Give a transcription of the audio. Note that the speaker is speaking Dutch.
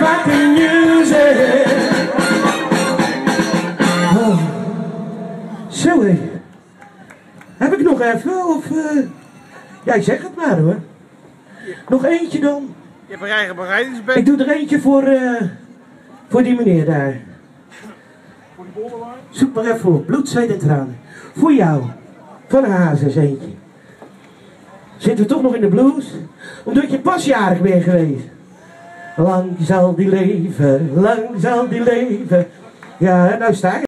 fucking music. Oh. Zo hé. Heb ik nog even of... Ja, zeg het maar hoor. Nog eentje dan? Je hebt een eigen bereidingsbed. Ik doe er eentje voor die meneer daar. Voor die bolderwaar? Zoek maar even op. Bloed, zweet en tranen. Voor jou. Van Hazes eentje. Zitten we toch nog in de blues? Omdat je pas jarig bent geweest. Lang zal die leven, lang zal die leven. Ja, nou sta je.